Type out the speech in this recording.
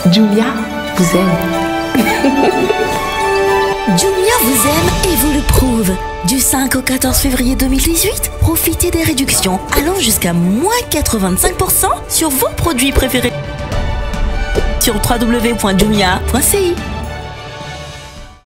Jumia vous aime. Jumia vous aime et vous le prouve. Du 5 au 14 février 2018, profitez des réductions allant jusqu'à moins 85% sur vos produits préférés sur www.jumia.ci.